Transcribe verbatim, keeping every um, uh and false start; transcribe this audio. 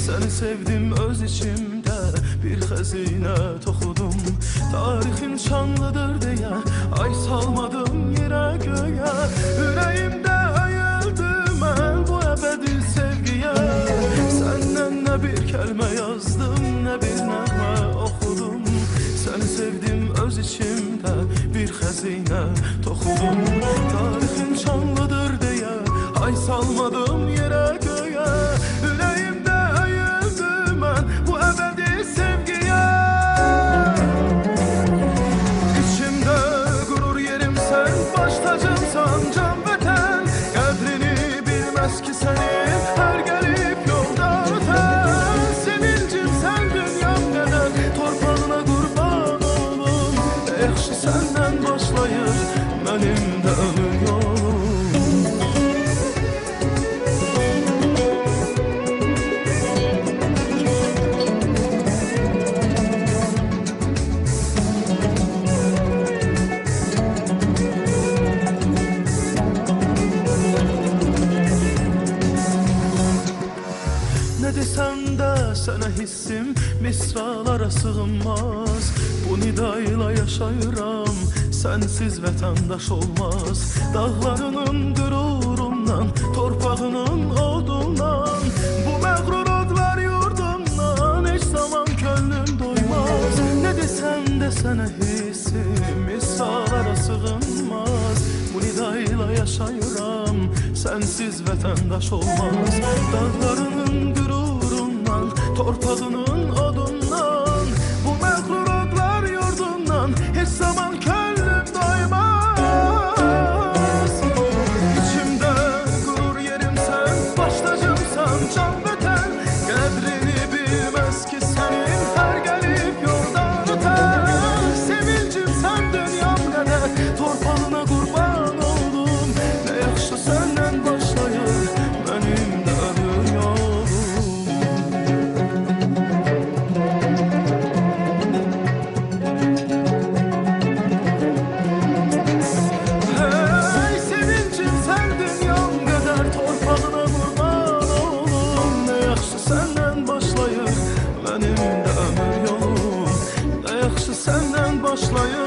Seni sevdim öz içimde bir xəzinə toxudum. Tarixin şanlıdır deyə ay salmadım yerə göyə. Ürəyimdə əyildi mən bu əbədi sevgiyə. Səndən nə bir kəlmə yazdım, nə bir nəğmə oxudum. Səni sevdim öz içimdə bir xəzinə toxudum. Tarixin şanlıdır deyə ay salmadım yerə göyə. Ürəyimdə əyildi mən bu əbədi sevgiyə. İçimdə qürur yerim sən, baş tacımsan can vətən. Qədrini bilməz ki sənin hər gəlib yolda ötən. Sevincim sən dünyam qədər, torpağına qurban olum. Yaxşı səndən başlayır mənim də ömür yolum. Ne desem de sana hissim misralara sığınmaz. Bu nidayla yaşayıram, sensiz vətəndaş olmaz. Dağlarının qürurundan, torpağının odundan, bu məğrur odlar yurdundan heç zaman könlüm doymaz. Ne desem de sana hissim misralara sığınmaz. Bu nidayla yaşayıram, sensiz vətəndaş olmaz. Dağlarının qürurundan, torpağının odundan, bu məğrur odlar yurdundan heç zaman könlüm doymaz. İçimdə qürur yerim sən, baş tacımsan can vətən. Qədrini bilməz ki sənin hər gəlib yoldan ötən. Sevincim sən dünyam qədər, torpağına qurban oldum. Ne yaxşı səndən başlayır mənim də ömür yolum. Hey sevincim sən dünyam qədər, torpağına qurban oldum. Ne yaxşı səndən başlayır mənim də ömür yolum. Ne yaxşı səndən başlayır